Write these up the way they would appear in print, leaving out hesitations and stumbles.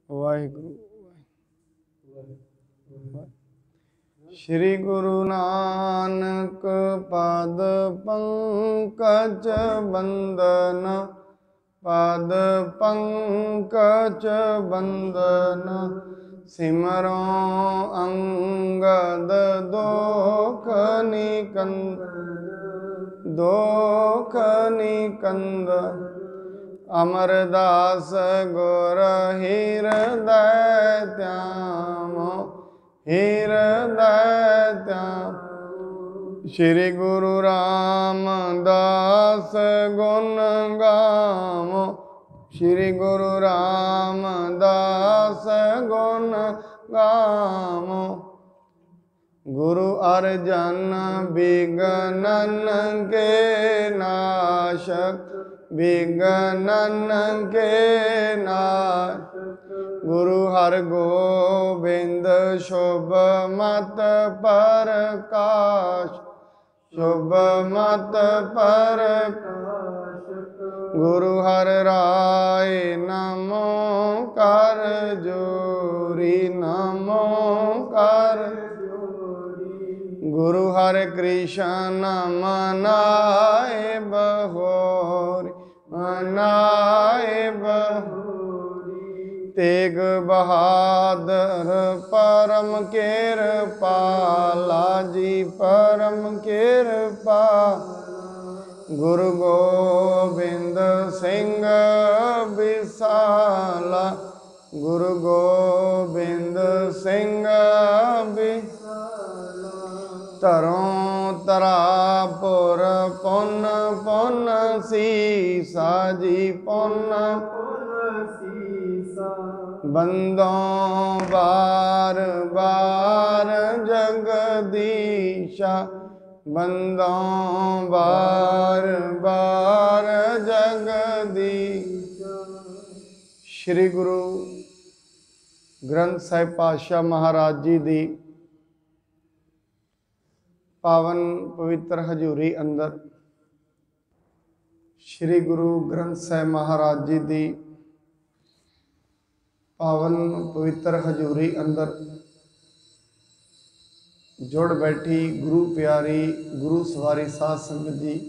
वाहिगुरु। श्री गुरु नानक पद पंकज बंदन, पद पंकज बंदन। सिमरो अंगद दोख निकंद। अमरदास गुर हृदय त्यामो, हृदय त्याम। श्री गुरु रामदास गुण गावो, श्री गुरु रामदास गुण गावो। गुरु अर्जन विघ्नन के नाशक, विघ्नन के नाश। गुरु हर गोबिंद शुभ मत प्रकाश, शुभ मत प्रकाश। गुरु हर राय नमो कर जोरी, नमो कर। गुरु हरे कृष्ण मनाए बहोरी, मनाए बहोरी। तेग बहादुर परम कृपाला जी, परम कृपाला। गुरु गोबिंद सिंह विसाला, गुरु गोबिंद सिंह तरों तरापुर पुन पुन सीसा जी, पुन सीसा। बंदों बार बार जगदीशा, बंदों बार बार जगदीशा। श्री गुरु ग्रंथ साहिब पातशाह महाराज जी दी पावन पवित्र हजूरी अंदर, श्री गुरु ग्रंथ साहिब महाराज जी दी पावन पवित्र हजूरी अंदर जुड़ बैठी गुरु प्यारी गुरु सवारी साध संगत जी।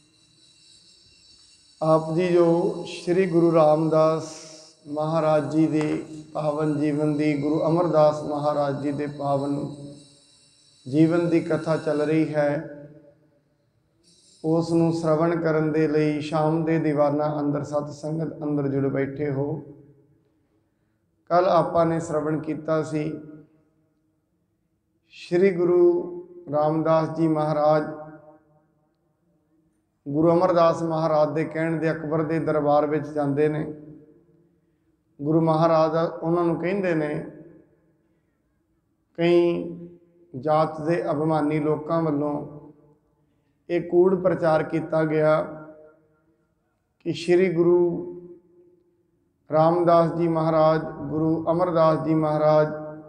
आप जी जो श्री गुरु रामदास महाराज जी दे पावन जीवन दी, गुरु अमरदास महाराज जी दे पावन जीवन की कथा चल रही है, उस नूं श्रवण करन दे लई शाम दे दीवाना अंदर सत संगत अंदर जुड़ बैठे हो। कल आपां ने श्रवण कीता सी श्री गुरु रामदास जी महाराज गुरु अमरदास महाराज दे कहण दे अकबर दे दरबार विच जांदे ने। गुरु महाराज उन्हां नूं कहिंदे ने, कई जात दे अभिमानी लोकां वल्लों एक कूड़ प्रचार किया गया कि श्री गुरु रामदास जी महाराज गुरु अमरदास जी महाराज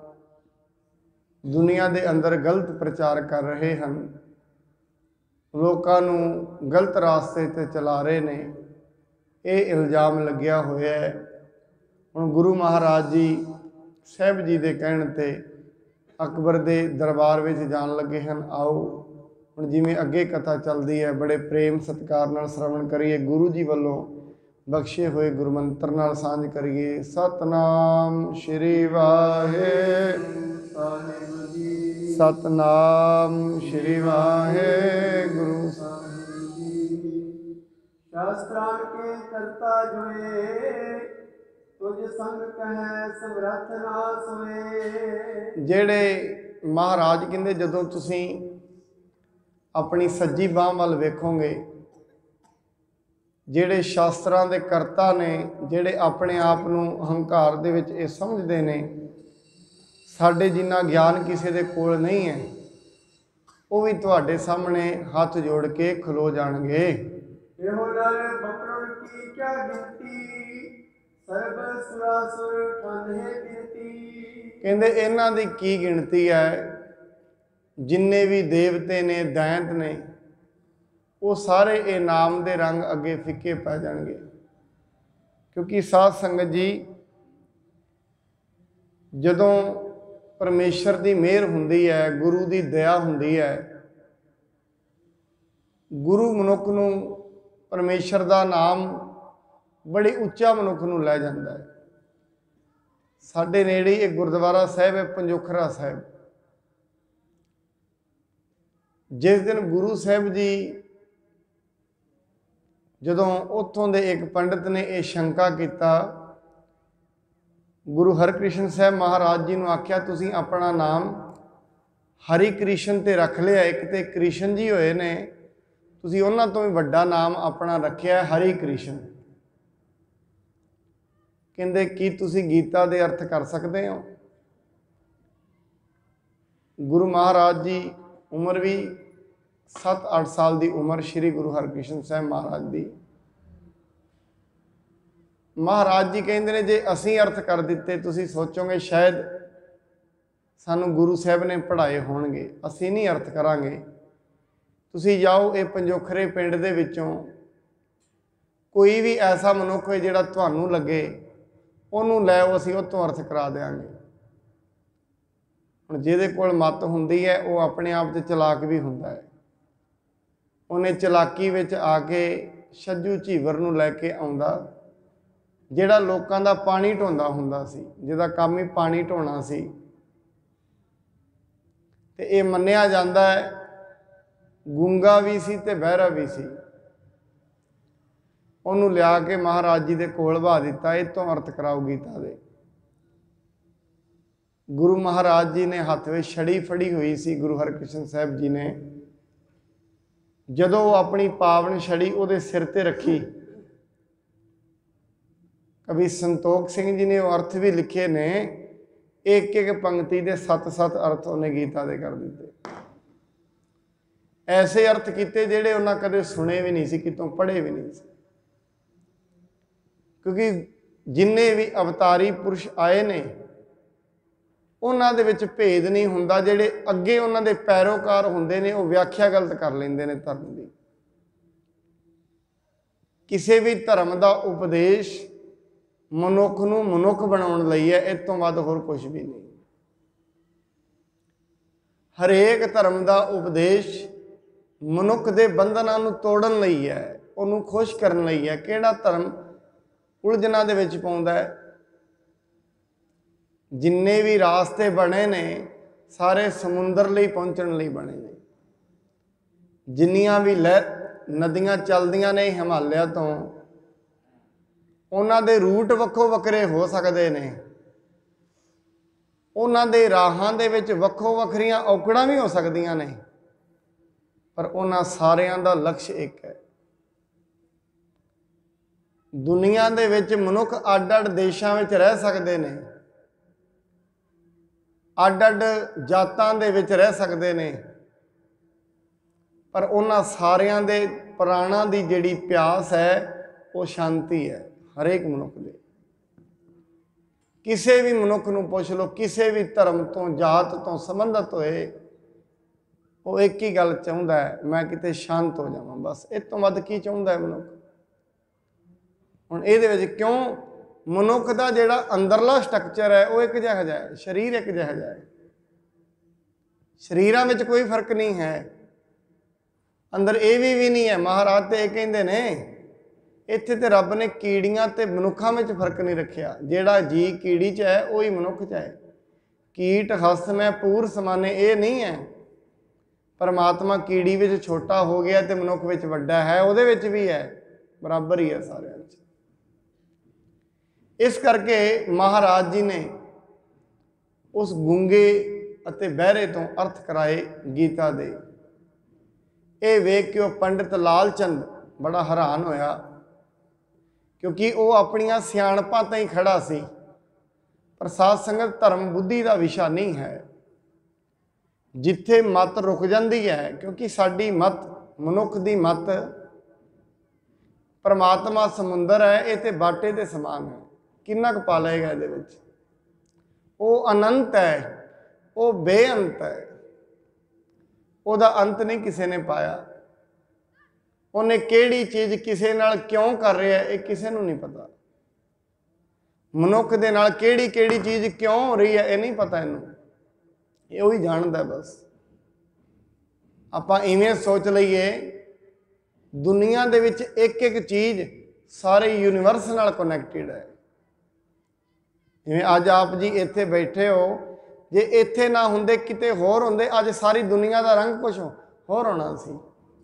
दुनिया दे अंदर गलत प्रचार कर रहे हैं, लोकां नूं गलत रास्ते ते चला रहे ने, ये इल्जाम लग्या होया है। हुण गुरु महाराज जी साहिब जी दे कहण ते अकबर दे दरबार विच जान लगे हैं। आओ हुण जिवें अगे कथा चलदी है बड़े प्रेम सत्कार नाल श्रवण करिए, गुरु जी वल्लों बख्शे हुए गुरमंत्र नाल सांझ करिए। सतनाम श्री वाहिगुरू, सतनाम श्री वाहिगुरू। शास्त्रां के करता जोए, तुझ संग कहे समरथ ना सोए। जेड़े महाराज कहंदे जदों तुसीं अपनी सज्जी बांह वल वेखोगे, जेड़े शास्त्रां दे करता ने, जेड़े अपने आप नूं हंकार दे विच ये समझदे ने साडे जिन्ना ज्ञान किसी दे कोल नहीं है, वो भी तुहाडे सामने हाथ जोड़ के खलो जाणगे। एहो नर बकरुण की क्या गिनती, सर्ब सुरासुर ठन है गिनती। कहंदे इन्हां दी की गिनती है, जिन्ने भी देवते ने दैंत ने वो सारे ये नाम दे रंग अगे फिके पै जाएंगे। क्योंकि साध संगत जी ਜਦੋਂ परमेश्वर की मेहर हुंदी है, गुरु की दया हुंदी है, गुरु मनुख नूं परमेश्वर का नाम बड़ी उच्चा मनुख नूं लै जांदा है। साडे नेड़े एक गुरुद्वारा साहिब है पंजोखरा साहिब। जिस दिन गुरु साहिब जी जदों उत्थों दे एक पंडित ने यह शंका किया, गुरु हरकृष्ण साहब महाराज जी ने आख्या तुसीं अपना नाम हरि कृष्ण ते रख लिया, एक तो कृष्ण जी होए ने, तुसीं उन्हां तों भी वड्डा नाम अपना रखिया हरि कृष्ण। कहंदे की तुसीं गीता दे अर्थ कर सकते हो? गुरु महाराज जी उम्र भी 7-8 साल की उम्र श्री गुरु हरकृष्ण साहब महाराज की। महाराज जी कहते हैं जे असी अर्थ कर दिते तुसी सोचोगे शायद सानू गुरु साहब ने पढ़ाए होणगे, असी नहीं अर्थ करांगे। तुसी जाओ ये पंजोखरे पिंड दे विचों कोई भी ऐसा मनुख है जिहड़ा तुहानू लगे उहनू लै आओ, असी उह तों अर्थ करा देंगे। हुण जिहदे कोल मत हुंदी है वो अपने आप च चलाक भी हुंदा है। उन्हें चलाकी विच आके छज्जू झीवर नू लैके आउंदा जिहड़ा लोकां दा पानी ढोंदा हुंदा सी, जिहदा काम ही पानी ढोना सी, ते ये मन्निया जांदा है गूंगा भी सी ते बहरा भी सी। उहनू लिया के महाराज जी दे कोल बहा दिता, इह तों अर्थ कराओ गीता दे। गुरु महाराज जी ने हत्थ विच छड़ी फड़ी हुई सी, गुरु हरकृष्ण साहब जी ने जदों अपनी पावन छड़ी उहदे सिर ते रखी, कवि संतोख सिंह जी ने वो अर्थ भी लिखे ने, एक एक पंक्ति के 7-7 अर्थ उन्हें गीता दे कर दिते। ऐसे अर्थ किते जिहड़े उन्हें कदे सुने भी नहीं सी, कितों पढ़े भी नहीं सी। क्योंकि जिन्ने भी अवतारी पुरुष आए ने उन्हां दे विच भेद नहीं हुंदा, जिहड़े अगे उन्हां दे पैरोकार हुंदे ने वो व्याख्या गलत कर लैंदे ने धर्म दी। किसी भी धर्म का उपदेश मनुख नूं मनुख बनाउण लई है, इस तों वध होर कुछ भी नहीं। हरेक धर्म का उपदेश मनुख के बंधनां नूं तोड़न लई है, उहनूं खुश करन लई है। किहड़ा धर्म उलझना दे विच पाउंदा है? जिन्ने भी रास्ते बने ने सारे समुंदर लई पहुंचण लई बने ने। जिन्नियां भी नदियां चलदियां ने हिमालय तो उन्हां दे रूट वक्खो वक्रे हो सकते ने, उन्हां दे राहां दे विच वक्खो वखरियां औकड़ां भी हो सकदियां ने, पर उन्हां सारियां दा लक्ष्य एक है। दुनिया दे विच मनुख अड अड देशां विच रह सकते ने, अड अड जातां दे विच रह सकते ने, पर उन्हां सारियां दे प्राणां दी जिहड़ी प्यास है वो शांति है। हरेक मनुख दे किसी भी मनुख नूं पुछ लो, किसी भी धर्म तो जात तो संबंधित होए, वो एक ही गल चाहुंदा है, मैं किते शांत हो जावां, बस। इस तों वध की चाहुंदा है मनुख? हुण इहदे विच क्यों मनुख का जिहड़ा अंदरला स्ट्रक्चर है वो एक जिहा है, शरीर एक जिहा है, शरीरां विच कोई फर्क नहीं है, अंदर ये भी नहीं है। महाराज तो ये कहते ने इत्थे ते रब ने कीड़ियां ते मनुखां विच फर्क नहीं रखिया, जिहड़ा जी कीड़ी च है वही मनुख च है। कीट हस्त में पूर समाने ये नहीं है। परमात्मा कीड़ी विच छोटा हो गया तो मनुख विच वड्डा है, उहदे विच भी है, बराबर ही है सारिਆਂ विच। इस करके महाराज जी ने उस गूंगे अते बहरे तो अर्थ कराए गीता दे। ये वेख के पंडित लाल चंद बड़ा हैरान होया, क्योंकि वो अपनियां सियाणपां तां ही खड़ा सी। पर साध संगत धर्म बुद्धि का विषय नहीं है, जिथे मत रुक जाती है, क्योंकि साडी मत मनुख की मत परमात्मा समुंदर है, ये तो बाटे के समान है, किन्ना क पा लेगा इहदे विच। वो अनंत है, वो बेअंत है, ਉਹਦਾ अंत नहीं किसी ने पाया। उन्हें किहड़ी चीज़ किसी नाल क्यों कर रहा है ये किसी को नहीं पता। ਮਨੁੱਖ ਦੇ ਨਾਲ ਕਿਹੜੀ ਕਿਹੜੀ ਚੀਜ਼ ਕਿਉਂ ਹੋ ਰਹੀ ਹੈ ਇਹ ਨਹੀਂ ਪਤਾ ਇਹਨੂੰ, ਇਹ ਉਹੀ ਜਾਣਦਾ ਬਸ। ਆਪਾਂ ਇਵੇਂ ਸੋਚ ਲਈਏ ਦੁਨੀਆ ਦੇ ਵਿੱਚ ਇੱਕ ਇੱਕ ਚੀਜ਼ ਸਾਰੇ ਯੂਨੀਵਰਸ ਨਾਲ ਕਨੈਕਟਿਡ ਹੈ। ਜਿਵੇਂ ਅੱਜ ਆਪ ਜੀ ਇੱਥੇ ਬੈਠੇ ਹੋ, ਜੇ ਇੱਥੇ ਨਾ ਹੁੰਦੇ ਕਿਤੇ ਹੋਰ ਹੁੰਦੇ ਅੱਜ ਸਾਰੀ ਦੁਨੀਆ ਦਾ ਰੰਗ ਕੁਛ ਹੋਰ ਹੋਣਾ ਸੀ।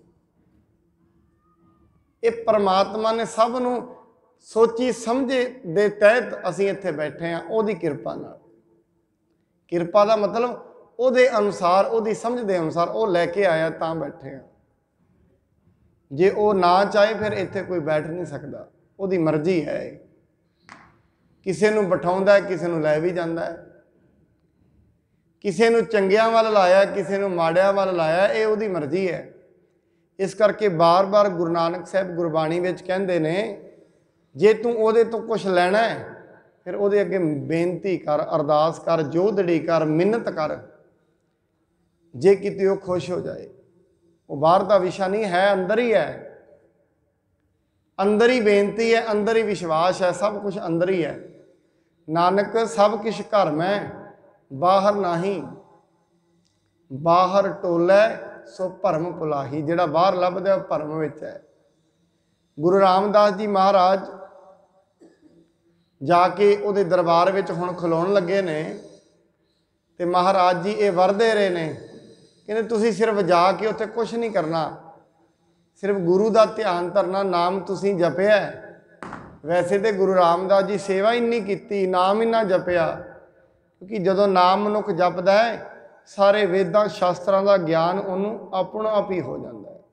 ਇਹ ਪਰਮਾਤਮਾ ਨੇ ਸਭ ਨੂੰ ਸੋਚੀ ਸਮਝੇ ਦੇ ਤਹਿਤ ਅਸੀਂ ਇੱਥੇ ਬੈਠੇ ਹਾਂ, ਉਹਦੀ ਕਿਰਪਾ ਨਾਲ। ਕਿਰਪਾ ਦਾ ਮਤਲਬ ਉਹਦੇ ਅਨੁਸਾਰ, ਉਹਦੀ ਸਮਝ ਦੇ ਅਨੁਸਾਰ ਉਹ ਲੈ ਕੇ ਆਇਆ ਤਾਂ ਬੈਠੇ ਹਾਂ। ਜੇ ਉਹ ਨਾ ਚਾਹੇ ਫਿਰ ਇੱਥੇ ਕੋਈ ਬੈਠ ਨਹੀਂ ਸਕਦਾ, ਉਹਦੀ ਮਰਜ਼ੀ ਹੈ। ਕਿਸੇ ਨੂੰ ਬਿਠਾਉਂਦਾ, ਕਿਸੇ ਨੂੰ ਲੈ ਵੀ ਜਾਂਦਾ ਹੈ, ਕਿਸੇ ਨੂੰ ਚੰਗਿਆਂ ਵੱਲ ਲਾਇਆ, ਕਿਸੇ ਨੂੰ ਮਾੜਿਆਂ ਵੱਲ ਲਾਇਆ, ਇਹ ਉਹਦੀ ਮਰਜ਼ੀ ਹੈ। ਇਸ ਕਰਕੇ ਬਾਰ-ਬਾਰ ਗੁਰੂ ਨਾਨਕ ਸਾਹਿਬ ਗੁਰਬਾਣੀ ਵਿੱਚ ਕਹਿੰਦੇ ਨੇ, ਜੇ ਤੂੰ ਉਹਦੇ ਤੋਂ ਕੁਛ ਲੈਣਾ ਹੈ ਫਿਰ ਉਹਦੇ ਅੱਗੇ ਬੇਨਤੀ ਕਰ, ਅਰਦਾਸ ਕਰ, ਜੋਦੜੀ ਕਰ, ਮਿੰਨਤ ਕਰ, ਜੇ ਕਿਤੇ ਉਹ ਖੁਸ਼ ਹੋ ਜਾਏ। ਉਹ ਬਾਹਰ ਦਾ ਵਿਸ਼ਾ ਨਹੀਂ ਹੈ, ਅੰਦਰ ਹੀ ਹੈ। ਅੰਦਰ ਹੀ ਬੇਨਤੀ ਹੈ, ਅੰਦਰ ਹੀ ਵਿਸ਼ਵਾਸ ਹੈ, ਸਭ ਕੁਝ ਅੰਦਰ ਹੀ ਹੈ। ਨਾਨਕ ਸਭ ਕੁਛ ਘਰ ਮੈਂ ਬਾਹਰ ਨਹੀਂ, ਬਾਹਰ ਟੋਲੇ ਸੋ ਭਰਮ ਭੁਲਾਹੀ। ਜਿਹੜਾ ਬਾਹਰ ਲੱਭਦਾ ਉਹ ਭਰਮ ਵਿੱਚ ਹੈ। ਗੁਰੂ ਰਾਮਦਾਸ ਜੀ ਮਹਾਰਾਜ ਜਾ ਕੇ ਉਹਦੇ ਦਰਬਾਰ ਵਿੱਚ ਹੁਣ ਖਲੋਣ ਲੱਗੇ ਨੇ ਤੇ ਮਹਾਰਾਜ ਜੀ ਇਹ ਵਰ ਦੇ ਰਹੇ ਨੇ, ਕਹਿੰਦੇ ਤੁਸੀਂ ਸਿਰਫ ਜਾ ਕੇ ਉੱਥੇ ਕੁਛ ਨਹੀਂ ਕਰਨਾ, ਸਿਰਫ ਗੁਰੂ ਦਾ ਧਿਆਨ ਧਰਨਾ, ਨਾਮ ਤੁਸੀਂ ਜਪਿਆ। ਵੈਸੇ ਤੇ ਗੁਰੂ ਰਾਮਦਾਸ ਜੀ ਸੇਵਾ ਇੰਨੀ ਕੀਤੀ, ਨਾਮ ਇੰਨਾ ਜਪਿਆ, ਕਿਉਂਕਿ ਜਦੋਂ ਨਾਮ ਮਨੁੱਖ ਜਪਦਾ ਹੈ ਸਾਰੇ ਵੇਦਾਂ ਸ਼ਾਸਤਰਾਂ ਦਾ ਗਿਆਨ ਉਹਨੂੰ ਆਪਣਾ ਆਪ ਹੀ ਹੋ ਜਾਂਦਾ ਹੈ।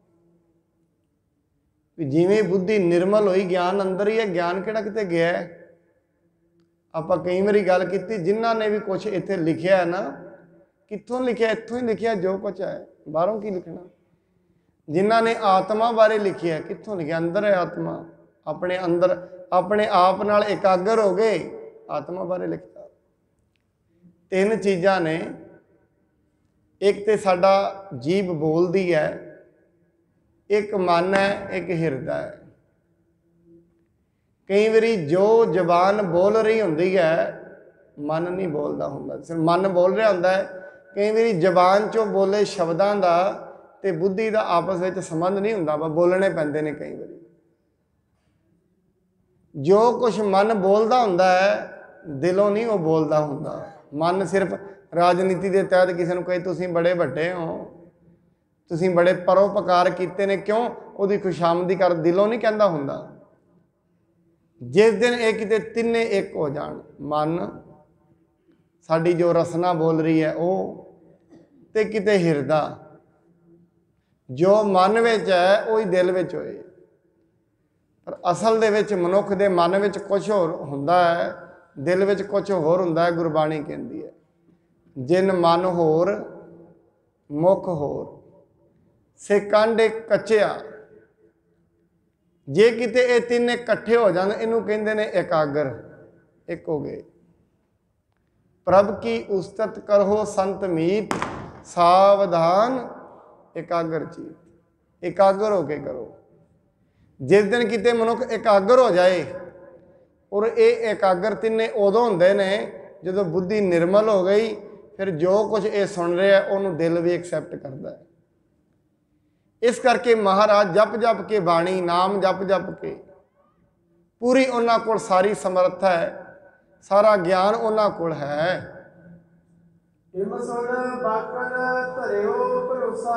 ਵੀ ਜਿਵੇਂ ਬੁੱਧੀ ਨਿਰਮਲ ਹੋਈ, ਗਿਆਨ ਅੰਦਰ ਹੀ ਹੈ, ਗਿਆਨ ਕਿਹੜਾ ਕਿਤੇ ਗਿਆ ਹੈ। ਆਪਾਂ ਕਈ ਵਾਰੀ ਗੱਲ ਕੀਤੀ, ਜਿਨ੍ਹਾਂ ਨੇ ਵੀ ਕੁਛ ਇੱਥੇ ਲਿਖਿਆ ਹੈ ਨਾ, ਕਿੱਥੋਂ ਲਿਖਿਆ? ਇੱਥੋਂ ਹੀ ਲਿਖਿਆ ਜੋ ਕੁਛ ਹੈ, ਬਾਹਰੋਂ ਕੀ ਲਿਖਣਾ। ਜਿਨ੍ਹਾਂ ਨੇ ਆਤਮਾ ਬਾਰੇ ਲਿਖਿਆ, ਕਿੱਥੋਂ ਲਿਖਿਆ? ਅੰਦਰ ਹੈ ਆਤਮਾ, ਆਪਣੇ ਅੰਦਰ ਆਪਣੇ ਆਪ ਨਾਲ ਇਕਾਗਰ ਹੋ ਗਏ, ਆਤਮਾ ਬਾਰੇ ਲਿਖਤਾ। ਤਿੰਨ ਚੀਜ਼ਾਂ ਨੇ, ਇੱਕ ਤੇ ਸਾਡਾ ਜੀਭ ਬੋਲਦੀ ਹੈ, ਇੱਕ ਮਨ ਹੈ, ਇੱਕ ਹਿਰਦਾ ਹੈ। ਕਈ ਵਾਰੀ ਜੋ ਜ਼ਬਾਨ ਬੋਲ ਰਹੀ ਹੁੰਦੀ ਹੈ ਮਨ ਨਹੀਂ ਬੋਲਦਾ ਹੁੰਦਾ, ਸਿਰਫ ਮਨ ਬੋਲ ਰਿਹਾ ਹੁੰਦਾ ਹੈ। ਕਈ ਵਾਰੀ ਜ਼ਬਾਨ 'ਚੋਂ ਬੋਲੇ ਸ਼ਬਦਾਂ ਦਾ ਤੇ ਬੁੱਧੀ ਦਾ ਆਪਸ ਵਿੱਚ ਸੰਬੰਧ ਨਹੀਂ ਹੁੰਦਾ, ਵਾ ਬੋਲਣੇ ਪੈਂਦੇ ਨੇ ਕਈ ਵਾਰੀ। ਜੋ ਕੁਛ ਮਨ ਬੋਲਦਾ ਹੁੰਦਾ ਹੈ ਦਿਲੋਂ ਨਹੀਂ ਉਹ ਬੋਲਦਾ ਹੁੰਦਾ। ਮਨ ਸਿਰਫ ਰਾਜਨੀਤੀ ਦੇ ਤਹਿਤ ਕਿਸੇ ਨੂੰ ਕਹੇ ਤੁਸੀਂ ਬੜੇ ਵੱਡੇ ਹੋ, ਤੁਸੀਂ ਬੜੇ ਪਰਉਪਕਾਰ ਕੀਤੇ ਨੇ, ਕਿਉਂ? ਉਹਦੀ ਖੁਸ਼ਾਮਦੀ ਕਰ, ਦਿਲੋਂ ਨਹੀਂ ਕਹਿੰਦਾ ਹੁੰਦਾ। ਜਿਸ ਦਿਨ ਇਹ ਕਿਤੇ ਤਿੰਨੇ ਇੱਕ ਹੋ ਜਾਣ, ਮਨ ਸਾਡੀ ਜੋ ਰਸਨਾ ਬੋਲ ਰਹੀ ਹੈ ਉਹ, ਤੇ ਕਿਤੇ ਹਿਰਦਾ, ਜੋ ਮਨ ਵਿੱਚ ਹੈ ਉਹੀ ਦਿਲ ਵਿੱਚ ਹੋਏ। ਪਰ ਅਸਲ ਦੇ ਵਿੱਚ ਮਨੁੱਖ ਦੇ ਮਨ ਵਿੱਚ ਕੁਝ ਹੋਰ ਹੁੰਦਾ ਹੈ, ਦਿਲ ਵਿੱਚ ਕੁਝ ਹੋਰ ਹੁੰਦਾ ਹੈ। ਗੁਰਬਾਣੀ ਕਹਿੰਦੀ ਹੈ, ਜਿਨ ਮਨ ਹੋਰ ਮੁਖ ਹੋਰ ਸੇ ਕਾਂਡੇ ਕੱਚਿਆ। ਜੇ ਕਿਤੇ ਇਹ ਤਿੰਨੇ ਇਕੱਠੇ ਹੋ ਜਾਣ, ਇਹਨੂੰ ਕਹਿੰਦੇ ਨੇ ਇਕਾਗਰ, ਇੱਕ ਹੋ ਗਏ। ਪ੍ਰਭ ਕੀ ਉਸਤਤ ਕਰੋ ਸੰਤ ਮੀਤ, ਸਾਵਧਾਨ ਇਕਾਗਰ ਚੀਤ। ਇਕਾਗਰ ਹੋ ਕੇ ਕਰੋ। ਜਿਸ ਦਿਨ ਕਿਤੇ ਮਨੁੱਖ ਇਕਾਗਰ ਹੋ ਜਾਏ, ਔਰ ਇਹ ਇਕਾਗਰ ਤਿੰਨੇ ਉਦੋਂ ਹੁੰਦੇ ਨੇ ਜਦੋਂ ਬੁੱਧੀ ਨਿਰਮਲ ਹੋ ਗਈ, ਫਿਰ ਜੋ ਕੁਝ ਇਹ ਸੁਣ ਰਿਹਾ ਉਹਨੂੰ ਦਿਲ ਵੀ ਐਕਸੈਪਟ ਕਰਦਾ ਹੈ। ਇਸ ਕਰਕੇ ਮਹਾਰਾਜ ਜਪ ਜਪ ਕੇ ਬਾਣੀ, ਨਾਮ ਜਪ ਜਪ ਕੇ, ਪੂਰੀ ਉਹਨਾਂ ਕੋਲ ਸਾਰੀ ਸਮਰੱਥਾ ਹੈ, ਸਾਰਾ ਗਿਆਨ ਉਹਨਾਂ ਕੋਲ ਹੈ। ਹਿਮ ਸੁਣ ਬਾਕਨ ਧਰਿਓ ਭਰੋਸਾ,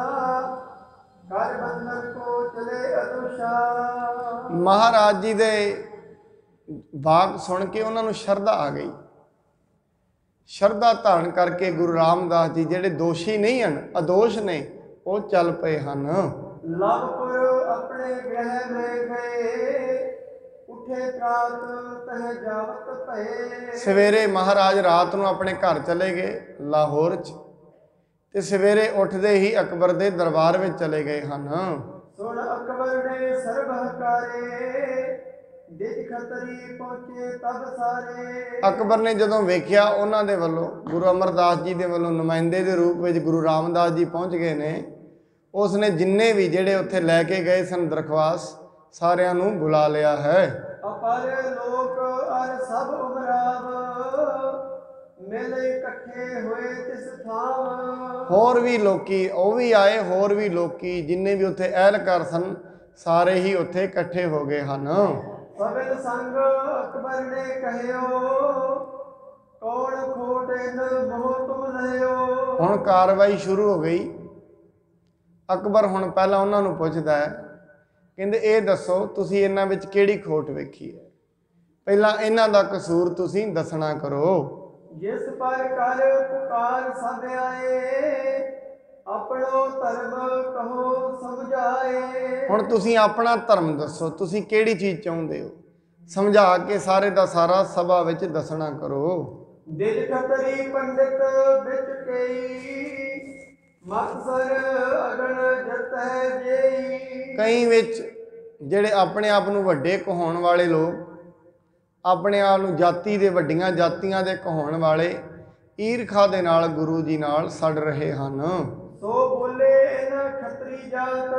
ਕਰ ਬੰਧਨ ਕੋ ਚਲੇ ਅਦੁਸ਼ਾ। ਮਹਾਰਾਜ ਜੀ ਦੇ ਵਾਕ ਸੁਣ ਕੇ ਉਹਨਾਂ ਨੂੰ ਸ਼ਰਧਾ ਆ ਗਈ। ਸ਼ਰਧਾ ਧਾਰਨ ਕਰਕੇ ਗੁਰੂ ਰਾਮਦਾਸ ਜੀ ਜਿਹੜੇ ਦੋਸ਼ੀ ਨਹੀਂ ਹਨ, ਅਦੋਸ਼ ਨੇ, ਉਹ ਚੱਲ ਪਏ ਹਨ। ਲਵਪੁਰ ਆਪਣੇ ਗ੍ਰਹਿ ਮੈਂ ਗਏ, ਉਠੇ ਪ੍ਰਾਤ ਤਹ ਜਾਵਤ ਭਏ। ਸਵੇਰੇ ਮਹਾਰਾਜ ਰਾਤ ਨੂੰ ਆਪਣੇ ਘਰ ਚਲੇ ਗਏ ਲਾਹੌਰ 'ਚ, ਤੇ ਸਵੇਰੇ ਉੱਠਦੇ ਹੀ ਅਕਬਰ ਦੇ ਦਰਬਾਰ ਵਿੱਚ ਚਲੇ ਗਏ ਹਨ। ਸੁਣ ਅਕਬਰ ਨੇ ਸਰਬ ਹਕਾਰੇ, ਦਿਜ ਖਤਰੀ ਪਹੁੰਚੇ ਤਬ ਸਾਰੇ। ਅਕਬਰ ਨੇ ਜਦੋਂ ਵੇਖਿਆ ਉਹਨਾਂ ਦੇ ਵੱਲੋਂ, ਗੁਰੂ ਅਮਰਦਾਸ ਜੀ ਦੇ ਵੱਲੋਂ ਨੁਮਾਇੰਦੇ ਦੇ ਰੂਪ ਵਿੱਚ ਗੁਰੂ ਰਾਮਦਾਸ ਜੀ ਪਹੁੰਚ ਗਏ ਨੇ, ਉਸਨੇ ਜਿੰਨੇ ਵੀ ਜਿਹੜੇ ਉੱਥੇ ਲੈ ਕੇ ਗਏ ਸਨ ਦਰਖਵਾਸਤ, ਸਾਰਿਆਂ ਨੂੰ ਬੁਲਾ ਲਿਆ ਹੈ। ਅਪਰ ਲੋਕ ਅਰ ਸਭ ਉਮਰਾਵ ਮਿਲ ਇਕੱਠੇ ਹੋਏ ਤਿਸ ਥਾਮ। ਹੋਰ ਵੀ ਲੋਕੀ ਉਹ ਵੀ ਆਏ, ਹੋਰ ਵੀ ਲੋਕੀ ਜਿੰਨੇ ਵੀ ਉੱਥੇ ਅਹਿਲਕਾਰ ਸਨ ਸਾਰੇ ਹੀ ਉੱਥੇ ਇਕੱਠੇ ਹੋ ਗਏ ਹਨ। ਸਭਿਲ ਸੰਗ ਅਕਬਰ ਨੇ ਕਹਿਓ ਕੌਣ ਖੋਟ ਇਨ ਮੋਹ ਤੁਮ ਲਹਿਓ। ਹੁਣ ਕਾਰਵਾਈ ਸ਼ੁਰੂ ਹੋ ਗਈ। ਅਕਬਰ ਹੁਣ ਪਹਿਲਾਂ ਉਹਨਾਂ ਨੂੰ ਪੁੱਛਦਾ ਹੈ, ਕਹਿੰਦੇ ਇਹ ਦੱਸੋ ਤੁਸੀਂ ਇਹਨਾਂ ਵਿੱਚ ਕਿਹੜੀ ਖੋਟ ਵੇਖੀ ਹੈ, ਪਹਿਲਾਂ ਇਹਨਾਂ ਦਾ ਕਸੂਰ ਤੁਸੀਂ ਦੱਸਣਾ ਕਰੋ। ਜਿਸ ਪਰ ਕਰ ਪੁਕਾਰ ਸਭ ਆਏ ਆਪਣੋ ਧਰਮ ਕਹੋ ਸਮਝਾਏ। ਹੁਣ ਤੁਸੀਂ ਆਪਣਾ ਧਰਮ ਦੱਸੋ, ਤੁਸੀਂ ਕਿਹੜੀ ਚੀਜ਼ ਚਾਹੁੰਦੇ ਹੋ, ਸਮਝਾ ਕੇ ਸਾਰੇ ਦਾ ਸਾਰਾ ਸਭਾ ਵਿੱਚ ਦੱਸਣਾ ਕਰੋ। ਦਿਲ ਖਤਰੀ ਪੰਡਿਤ ਵਿੱਚ ਕਈ ਮਕਸਰ ਅਗਣ ਜਤ ਹੈ ਜੇਈ। ਕਈ ਵਿੱਚ ਜਿਹੜੇ ਆਪਣੇ ਆਪ ਨੂੰ ਵੱਡੇ ਕਹਾਉਣ ਵਾਲੇ ਲੋਕ, ਆਪਣੇ ਆਪ ਨੂੰ ਜਾਤੀ ਦੇ ਵੱਡੀਆਂ ਜਾਤੀਆਂ ਦੇ ਕਹਾਉਣ ਵਾਲੇ ਈਰਖਾ ਦੇ ਨਾਲ ਗੁਰੂ ਜੀ ਨਾਲ ਸੜ ਰਹੇ ਹਨ। ਸੋ ਬੋਲੇ ਇਨ ਖੱਤਰੀ ਜਾਤ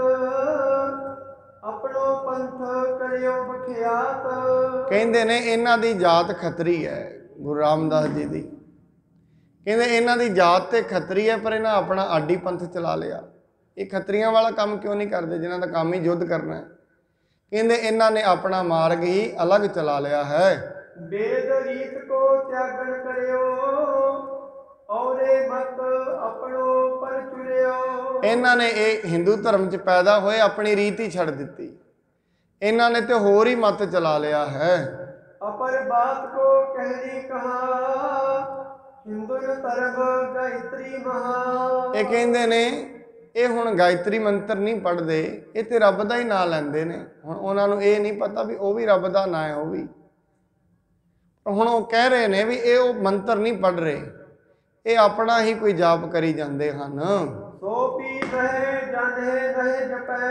ਆਪਣੋ ਪੰਥ ਕਰਿਓ ਬਖਿਆਤ। ਕਹਿੰਦੇ ਨੇ ਇਹਨਾਂ ਦੀ ਜਾਤ ਖੱਤਰੀ ਹੈ, ਗੁਰੂ ਰਾਮਦਾਸ ਜੀ ਦੀ ਕਹਿੰਦੇ ਇਹਨਾਂ ਦੀ ਜਾਤ ਤੇ ਖੱਤਰੀ ਹੈ, ਪਰ ਇਹਨਾਂ ਆਪਣਾ ਆਡੀ ਪੰਥ ਚਲਾ ਲਿਆ। ਇਹ ਖੱਤਰੀਆਂ ਵਾਲਾ ਕੰਮ ਕਿਉਂ ਨਹੀਂ ਕਰਦੇ ਜਿਨ੍ਹਾਂ ਦਾ ਕੰਮ ਹੀ ਯੁੱਧ ਕਰਨਾ ਹੈ। ਕਹਿੰਦੇ ਇਹਨਾਂ ਨੇ ਆਪਣਾ ਮਾਰਗ ਹੀ ਅਲੱਗ ਚਲਾ ਲਿਆ ਹੈ। ਵੇਦ ਰੀਤ ਕੋ ਤਿਆਗਣ ਕਰਿਓ ਔਰੇ ਮਤ ਆਪਣੋ ਪਰ ਚੁਰਿਓ। ਇਹਨਾਂ ਨੇ ਇਹ ਹਿੰਦੂ ਧਰਮ 'ਚ ਪੈਦਾ ਹੋਏ ਆਪਣੀ ਰੀਤ ਹੀ ਛੱਡ ਦਿੱਤੀ, ਇਹਨਾਂ ਨੇ ਤੇ ਹੋਰ ਹੀ ਮਤ ਚਲਾ ਲਿਆ ਹੈ। ਅਪਰ ਬਾਤ ਕੋ ਕਹਿਣੀ ਕਹਾ ਹਿੰਦੂ ਧਰਮ ਗਾਇਤਰੀ ਮਹਾ। ਇਹ ਕਹਿੰਦੇ ਨੇ ਇਹ ਹੁਣ ਗਾਇਤਰੀ ਮੰਤਰ ਨਹੀਂ ਪੜ੍ਹਦੇ, ਇਹ ਤੇ ਰੱਬ ਦਾ ਹੀ ਨਾਂ ਲੈਂਦੇ ਨੇ। ਹੁਣ ਉਹਨਾਂ ਨੂੰ ਇਹ ਨਹੀਂ ਪਤਾ ਵੀ ਉਹ ਵੀ ਰੱਬ ਦਾ ਨਾਂ ਹੈ, ਉਹ ਵੀ ਹੁਣ ਉਹ ਕਹਿ ਰਹੇ ਨੇ ਵੀ ਇਹ ਉਹ ਮੰਤਰ ਨਹੀਂ ਪੜ੍ਹ ਰਹੇ, ਇਹ ਆਪਣਾ ਹੀ ਕੋਈ ਜਾਪ ਕਰੀ ਜਾਂਦੇ ਹਨ। ਸੋ ਪੀ ਬਹਿ ਜਾਣੇ ਨਹੀਂ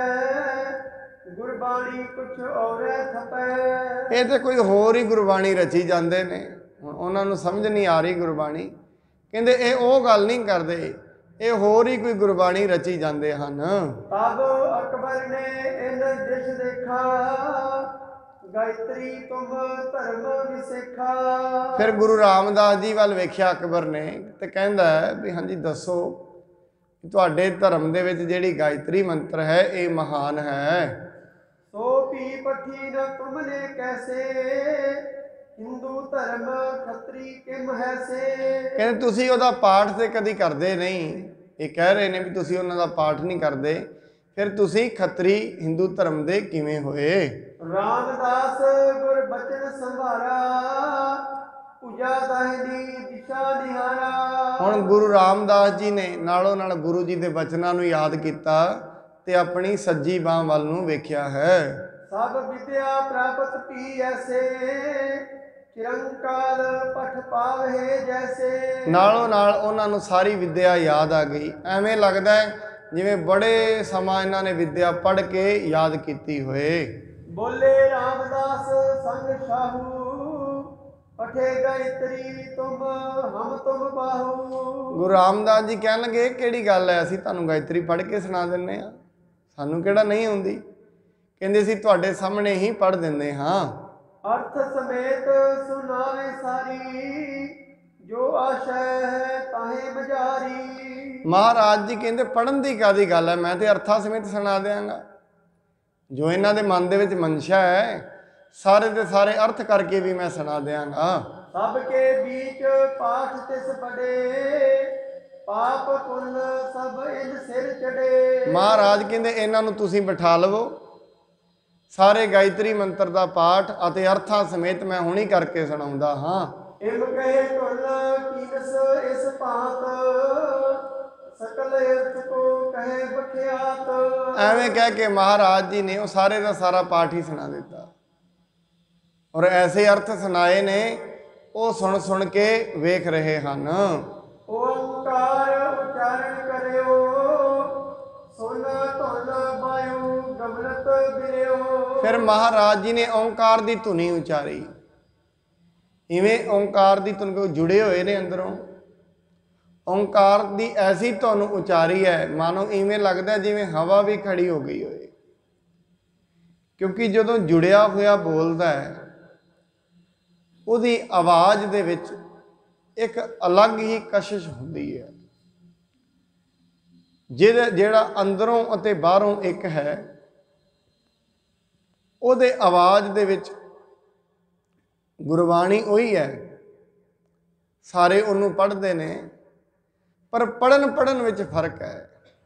ਜਪੈ ਗੁਰਬਾਣੀ ਕੁਛ ਔਰੇ ਥਪੈ। ਇਹ ਤੇ ਕੋਈ ਹੋਰ ਹੀ ਗੁਰਬਾਣੀ ਰਚੀ ਜਾਂਦੇ ਨੇ, ਹੁਣ ਉਹਨਾਂ ਨੂੰ ਸਮਝ ਨਹੀਂ ਆ ਰਹੀ ਗੁਰਬਾਣੀ। ਕਹਿੰਦੇ ਇਹ ਉਹ ਗੱਲ ਨਹੀਂ ਕਰਦੇ, ਇਹ ਹੋਰ ਹੀ ਕੋਈ ਗੁਰਬਾਣੀ ਰਚੀ ਜਾਂਦੇ ਹਨ। ਤਬ ਅਕਬਰ ਨੇ ਇਨ ਦਿਸ਼ ਦੇਖਾ ਗਾਇਤਰੀ ਤੁਮ ਧਰਮ ਵਿਸੇਖਾ। ਫਿਰ ਗੁਰੂ ਰਾਮਦਾਸ ਜੀ ਵੱਲ ਵੇਖਿਆ ਅਕਬਰ ਨੇ ਤੇ ਕਹਿੰਦਾ ਵੀ ਹਾਂਜੀ ਦੱਸੋ ਤੁਹਾਡੇ ਧਰਮ ਦੇ ਵਿੱਚ ਜਿਹੜੀ ਗਾਇਤਰੀ ਮੰਤਰ ਹੈ ਇਹ ਮਹਾਨ ਹੈ। ਸੋ ਭੀ ਪਠੀ ਨ ਤੁਮਨੇ ਕੈਸੇ ਹਿੰਦੂ ਧਰਮ ਖੱਤਰੀ ਕਿਮ ਹੈ ਸੇ। ਕਹਿੰਦੇ ਤੁਸੀਂ ਉਹਦਾ ਪਾਠ ਤੇ ਕਦੀ ਕਰਦੇ ਨਹੀਂ, ਇਹ ਕਹਿ ਰਹੇ ਨੇ ਵੀ ਤੁਸੀਂ ਉਹਨਾਂ ਦਾ ਪਾਠ ਨਹੀਂ ਕਰਦੇ, ਫਿਰ ਤੁਸੀਂ ਖੱਤਰੀ ਹਿੰਦੂ ਧਰਮ ਦੇ ਕਿਵੇਂ ਹੋਏ। ਰਾਮਦਾਸ ਗੁਰ ਬਚਨ ਸੰਭਾਰਾ ਪੂਜਾ ਦਾਹਿਨੀ ਦਿਸ਼ਾ ਨਿਹਾਰਾ। ਹੁਣ ਗੁਰੂ ਰਾਮਦਾਸ ਜੀ ਨੇ ਨਾਲੋਂ ਨਾਲ ਗੁਰੂ ਜੀ ਦੇ ਬਚਨਾਂ ਨੂੰ ਯਾਦ ਕੀਤਾ ਤੇ ਆਪਣੀ ਸੱਜੀ ਬਾਹ ਵੱਲ ਨੂੰ ਵੇਖਿਆ ਹੈ। ਸਭ ਵਿਦਿਆ ਪ੍ਰਾਪਤ ਪੀ ਐਸੇ ਚਿਰੰਕਾਲ ਪਠ ਪਾਵੇ ਜੈਸੇ। ਨਾਲੋਂ ਨਾਲ ਉਹਨਾਂ ਨੂੰ ਸਾਰੀ ਵਿਦਿਆ ਯਾਦ ਆ ਗਈ, ਐਵੇਂ ਲੱਗਦਾ ਹੈ ਜਿਵੇਂ ਬੜੇ ਸਮਾਂ ਇਹਨਾਂ ਨੇ ਵਿਦਿਆ ਪੜ੍ਹ ਕੇ ਯਾਦ ਕੀਤੀ ਹੋਏ। ਬੋਲੇ ਰਾਮਦਾਸ ਸੰਗ ਸ਼ਾਹੂ ਪਠੇ ਗਾਇਤਰੀ ਤੁਮ ਹਮ ਤੁਮ ਬਾਹੂ। ਗੁਰੂ ਰਾਮਦਾਸ ਜੀ ਕਹਿਣ ਲੱਗੇ ਇਹ ਕਿਹੜੀ ਗੱਲ ਹੈ, ਅਸੀਂ ਤੁਹਾਨੂੰ ਗਾਇਤਰੀ ਪੜ੍ਹ ਕੇ ਸੁਣਾ ਦਿੰਦੇ ਹਾਂ, ਸਾਨੂੰ ਕਿਹੜਾ ਨਹੀਂ ਆਉਂਦੀ। ਕਹਿੰਦੇ ਅਸੀਂ ਤੁਹਾਡੇ ਸਾਹਮਣੇ ਹੀ ਪੜ੍ਹ ਦਿੰਦੇ ਹਾਂ। ਅਰਥ ਸਮੇਤ ਸੁਣਾਵੇ ਸਾਰੀ ਜੋ ਆਸ਼ਾ ਹੈ ਤਾਹੇ ਬਜਾਰੀ। ਮਹਾਰਾਜ ਜੀ ਕਹਿੰਦੇ ਪੜ੍ਹਨ ਦੀ ਕਾਹਦੀ ਗੱਲ ਹੈ, ਮੈਂ ਤੇ ਅਰਥਾਂ ਸਮੇਤ ਸੁਣਾ ਦਿਆਂਗਾ। ਜੋ ਇਹਨਾਂ ਦੇ ਮਨ ਦੇ ਵਿੱਚ ਮਨਸ਼ਾ ਹੈ ਸਾਰੇ ਦੇ ਸਾਰੇ ਅਰਥ ਕਰਕੇ ਵੀ ਮੈਂ ਸੁਣਾ ਦਿਆਂਗਾ। ਸਭ ਕੇ ਬੀਚ ਪਾਠ ਤਿਸ ਪੜੇ ਪਾਪ ਪੁੰਨ ਸਭ ਇਨ ਸਿਰ ਚੜੇ। ਮਹਾਰਾਜ ਕਹਿੰਦੇ ਇਹਨਾਂ ਨੂੰ ਤੁਸੀਂ ਬਿਠਾ ਲਵੋ, ਸਾਰੇ ਗਾਇਤਰੀ ਮੰਤਰ ਦਾ ਪਾਠ ਅਤੇ ਅਰਥਾਂ ਸਮੇਤ ਮੈਂ ਹੁਣੀ ਕਰਕੇ ਸੁਣਾਉਂਦਾ ਹਾਂ। ਇਮ ਕਹੇ ਢੁਲ ਕੀਨਸ ਇਸ ਭਾਂਤ ਸਕਲ ਅਰਥ ਕੋ ਕਹੇ ਬਖਿਆਤ। ਐਵੇਂ ਕਹਿ ਕੇ ਮਹਾਰਾਜ ਜੀ ਨੇ ਉਹ ਸਾਰੇ ਦਾ ਸਾਰਾ ਪਾਠ ਹੀ ਸੁਣਾ ਦਿੱਤਾ ਔਰ ਐਸੇ ਅਰਥ ਸੁਣਾਏ ਨੇ ਉਹ ਸੁਣ ਸੁਣ ਕੇ ਵੇਖ ਰਹੇ ਹਨ। ਓੰਕਾਰ ਉਚਾਰਨ ਕਰਿਓ ਸੁਨ ਧੁਨ ਬਾਯੂ ਗਮਨਤ ਬਿਰਿਓ। ਫਿਰ ਮਹਾਰਾਜ ਜੀ ਨੇ ਓੰਕਾਰ ਦੀ ਧੁਨੀ ਉਚਾਰੀ। ਇਵੇਂ ਓੰਕਾਰ ਦੀ ਧੁਨ ਕੋ ਜੁੜੇ ਹੋਏ ਨੇ ਅੰਦਰੋਂ, ਓੰਕਾਰ ਦੀ ਐਸੀ ਧੁਨ ਉਚਾਰੀ ਹੈ ਮਾਨੋ ਇਵੇਂ ਲੱਗਦਾ ਜਿਵੇਂ ਹਵਾ ਵੀ ਖੜੀ ਹੋ ਗਈ ਹੋਏ, ਕਿਉਂਕਿ ਜਦੋਂ ਜੁੜਿਆ ਹੋਇਆ ਬੋਲਦਾ ਹੈ ਉਹਦੀ ਆਵਾਜ਼ ਦੇ ਵਿੱਚ ਇੱਕ ਅਲੱਗ ਹੀ ਕਸ਼ਿਸ਼ ਹੁੰਦੀ ਹੈ। ਜਿਹੜਾ ਅੰਦਰੋਂ ਅਤੇ ਬਾਹਰੋਂ ਇੱਕ ਹੈ, ਉਹਦੇ ਆਵਾਜ਼ ਦੇ ਵਿੱਚ ਗੁਰਬਾਣੀ ਉਹੀ ਹੈ, ਸਾਰੇ ਉਹਨੂੰ ਪੜ੍ਹਦੇ ਨੇ, ਪਰ ਪੜ੍ਹਨ ਵਿੱਚ ਫਰਕ ਹੈ।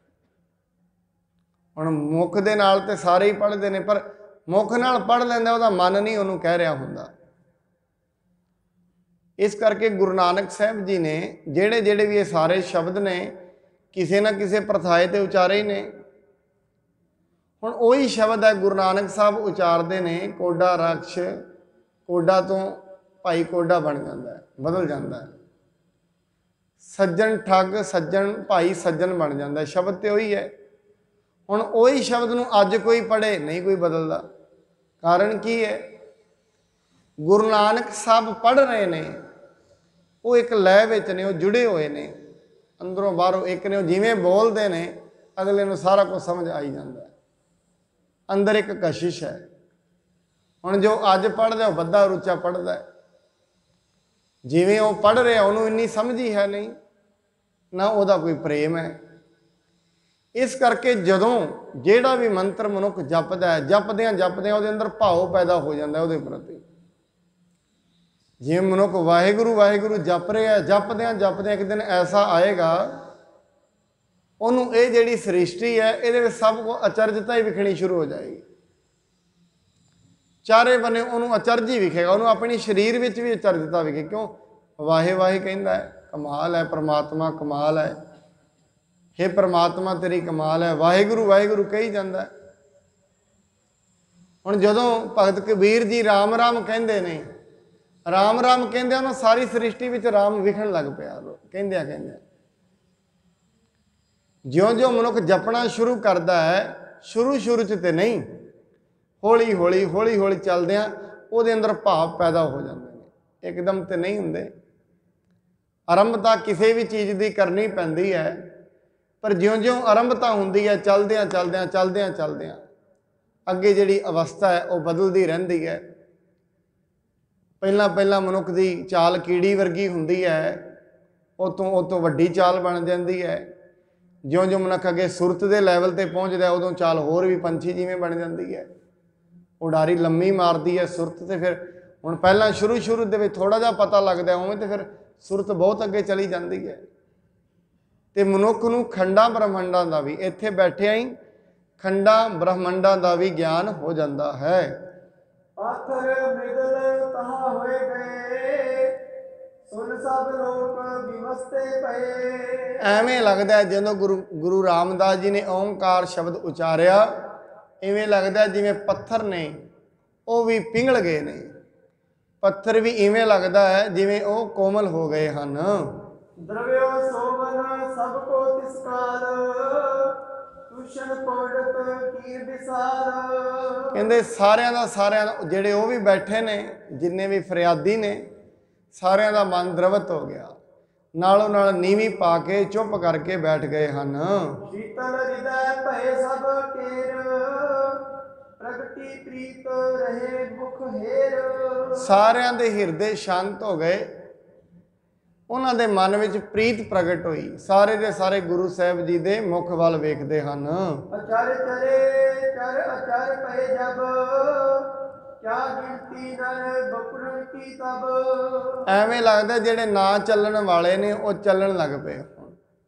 ਹੁਣ ਮੁੱਖ ਦੇ ਨਾਲ ਤੇ ਸਾਰੇ ਹੀ ਪੜ੍ਹਦੇ ਨੇ, ਪਰ ਮੁੱਖ ਨਾਲ ਪੜ੍ਹ ਲੈਂਦਾ, ਉਹਦਾ ਮਨ ਨਹੀਂ ਉਹਨੂੰ ਕਹਿ ਰਿਹਾ ਹੁੰਦਾ। ਇਸ ਕਰਕੇ ਗੁਰੂ ਨਾਨਕ ਸਾਹਿਬ ਜੀ ਨੇ ਜਿਹੜੇ ਵੀ ਇਹ ਸਾਰੇ ਸ਼ਬਦ ਨੇ ਕਿਸੇ ਨਾ ਕਿਸੇ ਪ੍ਰਥਾਏ ਤੇ ਉਚਾਰੇ ਹੀ ਨੇ। ਹੁਣ ਉਹੀ ਸ਼ਬਦ ਹੈ ਗੁਰੂ ਨਾਨਕ ਸਾਹਿਬ ਉਚਾਰਦੇ ਨੇ, ਕੋਡਾ ਰਾਖਸ਼, ਕੋਡਾ ਤੋਂ ਭਾਈ ਕੋਡਾ ਬਣ ਜਾਂਦਾ ਹੈ, ਬਦਲ ਜਾਂਦਾ ਹੈ। ਸੱਜਣ ਠੱਗ, ਸੱਜਣ ਭਾਈ ਸੱਜਣ ਬਣ ਜਾਂਦਾ ਹੈ। ਸ਼ਬਦ ਤੇ ਉਹੀ ਹੈ। ਹੁਣ ਉਹੀ ਸ਼ਬਦ ਨੂੰ ਅੱਜ ਕੋਈ ਪੜ੍ਹੇ, ਨਹੀਂ ਕੋਈ ਬਦਲਦਾ। ਕਾਰਨ ਕੀ ਹੈ? ਗੁਰੂ ਨਾਨਕ ਸਾਹਿਬ ਪੜ੍ਹ ਰਹੇ ਨੇ, ਉਹ ਇੱਕ ਲੈਅ ਵਿੱਚ ਨੇ, ਉਹ ਜੁੜੇ ਹੋਏ ਨੇ, ਅੰਦਰੋਂ ਬਾਹਰੋਂ ਇੱਕ ਨੇ। ਉਹ ਜਿਵੇਂ ਬੋਲਦੇ ਨੇ ਅਗਲੇ ਨੂੰ ਸਾਰਾ ਕੁਝ ਸਮਝ ਆਈ ਜਾਂਦਾ ਹੈ। ਅੰਦਰ ਇੱਕ ਕਸ਼ਿਸ਼ ਹੈ। ਹੁਣ ਜੋ ਅੱਜ ਪੜ੍ਹਦਾ ਉਹ ਬੱਧਾ ਰੁੱਚਾ ਪੜ੍ਹਦਾ ਹੈ, ਜਿਵੇਂ ਉਹ ਪੜ੍ਹ ਰਿਹਾ ਉਹਨੂੰ ਇੰਨੀ ਸਮਝ ਹੀ ਹੈ ਨਹੀਂ, ਨਾ ਉਹਦਾ ਕੋਈ ਪ੍ਰੇਮ ਹੈ। ਇਸ ਕਰਕੇ ਜਦੋਂ ਜਿਹੜਾ ਵੀ ਮੰਤਰ ਮਨੁੱਖ ਜਪਦਾ ਹੈ, ਜਪਦਿਆਂ ਉਹਦੇ ਅੰਦਰ ਭਾਵ ਪੈਦਾ ਹੋ ਜਾਂਦਾ ਉਹਦੇ ਪ੍ਰਤੀ। ਜਿਵੇਂ ਮਨੁੱਖ ਵਾਹਿਗੁਰੂ ਵਾਹਿਗੁਰੂ ਜਪ ਰਿਹਾ, ਜਪਦਿਆਂ ਇੱਕ ਦਿਨ ਐਸਾ ਆਏਗਾ ਉਹਨੂੰ ਇਹ ਜਿਹੜੀ ਸ੍ਰਿਸ਼ਟੀ ਹੈ ਇਹਦੇ ਵਿੱਚ ਸਭ ਕੁਝ ਅਚਰਜਤਾ ਹੀ ਵਿਖਣੀ ਸ਼ੁਰੂ ਹੋ ਜਾਏਗੀ। ਚਾਰੇ ਬੰਨੇ ਉਹਨੂੰ ਅਚਰਜ ਹੀ ਵਿਖੇਗਾ, ਉਹਨੂੰ ਆਪਣੀ ਸਰੀਰ ਵਿੱਚ ਵੀ ਅਚਰਜਤਾ ਵਿਖੇ। ਕਿਉਂ? ਵਾਹੇ ਵਾਹੇ ਕਹਿੰਦਾ ਹੈ, ਕਮਾਲ ਹੈ ਪ੍ਰਮਾਤਮਾ, ਕਮਾਲ ਹੈ, ਹੇ ਪ੍ਰਮਾਤਮਾ ਤੇਰੀ ਕਮਾਲ ਹੈ, ਵਾਹਿਗੁਰੂ ਵਾਹਿਗੁਰੂ ਕਹੀ ਜਾਂਦਾ। ਹੁਣ ਜਦੋਂ ਭਗਤ ਕਬੀਰ ਜੀ ਰਾਮ ਰਾਮ ਕਹਿੰਦੇ ਨੇ, ਰਾਮ ਰਾਮ ਕਹਿੰਦੇ ਉਹਨਾਂ ਸਾਰੀ ਸ੍ਰਿਸ਼ਟੀ ਵਿੱਚ ਰਾਮ ਵਿਖਣ ਲੱਗ ਪਿਆ। ਕਹਿੰਦਿਆਂ ਜਿਉਂ-ਜਿਉਂ ਮਨੁੱਖ ਜਪਣਾ ਸ਼ੁਰੂ ਕਰਦਾ ਹੈ, ਸ਼ੁਰੂ 'ਚ ਤੇ ਨਹੀਂ, ਹੌਲੀ ਹੌਲੀ ਚੱਲਦਿਆਂ ਉਹਦੇ ਅੰਦਰ ਭਾਵ ਪੈਦਾ ਹੋ ਜਾਂਦੇ ਨੇ। ਇੱਕਦਮ ਤੇ ਨਹੀਂ ਹੁੰਦੇ। ਆਰੰਭਤਾ ਕਿਸੇ ਵੀ ਚੀਜ਼ ਦੀ ਕਰਨੀ ਪੈਂਦੀ ਹੈ, ਪਰ ਜਿਉਂ-ਜਿਉਂ ਆਰੰਭਤਾ ਹੁੰਦੀ ਹੈ, ਚੱਲਦਿਆਂ ਅੱਗੇ ਜਿਹੜੀ ਅਵਸਥਾ ਹੈ ਉਹ ਬਦਲਦੀ ਰਹਿੰਦੀ ਹੈ। ਪਹਿਲਾਂ ਮਨੁੱਖ ਦੀ ਚਾਲ ਕੀੜੀ ਵਰਗੀ ਹੁੰਦੀ ਹੈ, ਉਹ ਤੋਂ ਵੱਡੀ ਚਾਲ ਬਣ ਜਾਂਦੀ ਹੈ। ਜਿਉਂ-ਜਿਉਂ ਮਨੁੱਖ ਅੱਗੇ ਸੁਰਤ ਦੇ ਲੈਵਲ ਤੇ ਪਹੁੰਚਦਾ, ਉਦੋਂ ਚਾਲ ਹੋਰ ਵੀ ਪੰਛੀ ਜਿਵੇਂ ਬਣ ਜਾਂਦੀ ਹੈ। ਉਡਾਰੀ ਲੰਮੀ ਮਾਰਦੀ ਹੈ ਸੁਰਤ। ਤੇ ਫਿਰ ਹੁਣ ਪਹਿਲਾਂ ਸ਼ੁਰੂ ਦੇ ਵਿੱਚ ਥੋੜ੍ਹਾ ਜਿਹਾ ਪਤਾ ਲੱਗਦਾ, ਉਵੇਂ ਤੇ ਫਿਰ ਸੁਰਤ ਬਹੁਤ ਅੱਗੇ ਚਲੀ ਜਾਂਦੀ ਹੈ। ਤੇ ਮਨੁੱਖ ਨੂੰ ਖੰਡਾਂ ਬ੍ਰਹਮੰਡਾਂ ਦਾ ਵੀ, ਇੱਥੇ ਬੈਠਿਆਂ ਹੀ ਖੰਡਾਂ ਬ੍ਰਹਮੰਡਾਂ ਦਾ ਵੀ ਗਿਆਨ ਹੋ ਜਾਂਦਾ ਹੈ। ਪਾਥਰ ਮ੍ਰਿਗਲ ਤਹਾਂ ਹੋਏ ਗਏ, ਸੁਨ ਸਭ ਲੋਕ ਵਿਵਸਤੇ ਪਏ। ਐਵੇਂ ਲੱਗਦਾ ਜਦੋਂ ਗੁਰੂ ਰਾਮਦਾਸ ਜੀ ਨੇ ਓਂਕਾਰ ਸ਼ਬਦ ਉਚਾਰਿਆ, ਇਵੇਂ ਲੱਗਦਾ ਜਿਵੇਂ ਪੱਥਰ ਨੇ ਉਹ ਵੀ ਪਿਘਲ ਗਏ ਨੇ। ਪੱਥਰ ਵੀ ਇਵੇਂ ਲੱਗਦਾ ਹੈ ਜਿਵੇਂ ਉਹ ਕੋਮਲ ਹੋ ਗਏ ਹਨ। ਦਰਵਿਓ ਸੋਵਨ ਸਭ ਕੋ ਤਿਸ ਕਾਲ, ਤੁਸ਼ਨ ਪੰਡਤ ਕੀਰ ਵਿਸਾਲ। ਕਹਿੰਦੇ ਸਾਰਿਆਂ ਦਾ ਜਿਹੜੇ ਉਹ ਵੀ ਬੈਠੇ ਨੇ, ਜਿੰਨੇ ਵੀ ਫਰਿਆਦੀ ਨੇ, ਸਾਰਿਆਂ ਦਾ ਮਨ ਦਰਵਤ ਹੋ ਗਿਆ। ਨਾਲੋਂ ਨਾਲ ਨੀਵੀਂ ਪਾ ਕੇ ਚੁੱਪ ਕਰਕੇ ਬੈਠ ਗਏ ਹਨ। ਸ਼ੀਤਲ ਹਿਰਦੈ ਭਏ ਸਭ ਕੇਰ, ਪ੍ਰਗਟੀ ਪ੍ਰੀਤ ਰਹੇ ਮੁਖ ਹੇਰ। ਸਾਰਿਆਂ ਦੇ ਹਿਰਦੇ ਸ਼ਾਂਤ ਹੋ ਗਏ, ਉਹਨਾਂ ਦੇ ਮਨ ਵਿੱਚ ਪ੍ਰੀਤ ਪ੍ਰਗਟ ਹੋਈ। ਸਾਰੇ ਦੇ ਸਾਰੇ ਗੁਰੂ ਸਾਹਿਬ ਜੀ ਦੇ ਮੁਖ ਵੱਲ ਵੇਖਦੇ ਹਨ। ਅਚਰ ਚਰੇ ਚਰ ਅਚਰ ਪਏ ਜਬ, ਕਿਆ ਗਿਣਤੀ ਨਰ ਬਪੁਰਨ ਕੀ ਤਬ। ਐਵੇਂ ਲੱਗਦਾ ਜਿਹੜੇ ਨਾ ਚੱਲਣ ਵਾਲੇ ਨੇ ਉਹ ਚੱਲਣ ਲੱਗ ਪਏ ਹੁਣ,